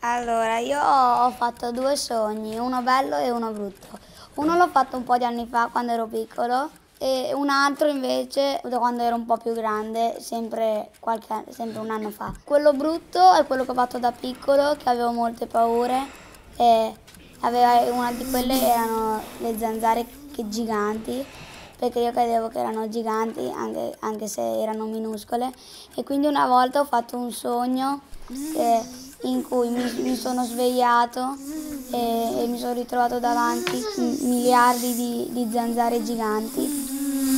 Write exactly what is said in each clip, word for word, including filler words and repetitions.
Allora, io ho fatto due sogni, uno bello e uno brutto. Uno l'ho fatto un po' di anni fa, quando ero piccolo, e un altro invece da quando ero un po' più grande, sempre, qualche, an- sempre un anno fa. Quello brutto è quello che ho fatto da piccolo, che avevo molte paure, e aveva, una di quelle erano le zanzare che giganti, perché io credevo che erano giganti anche, anche se erano minuscole, e quindi una volta ho fatto un sogno eh, in cui mi, mi sono svegliato e, e mi sono ritrovato davanti m- miliardi di, di zanzare giganti.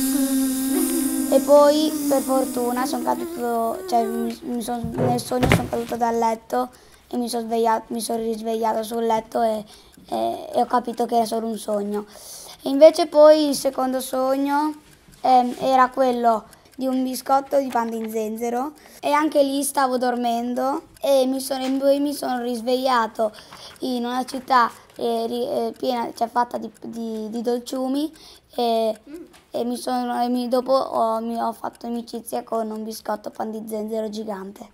E poi per fortuna sono caduto, cioè mi, mi son- nel sogno sono caduto dal letto e mi sono svegliato, mi sono risvegliato sul letto e, e- e ho capito che era solo un sogno. E invece poi il secondo sogno ehm, era quello di un biscotto di pan di zenzero, e anche lì stavo dormendo e mi sono, e poi mi sono risvegliato in una città eh, ri- eh, piena, cioè fatta di, di- di dolciumi, e, e mi sono, e mi- dopo ho, mi ho fatto amicizia con un biscotto pan di zenzero gigante.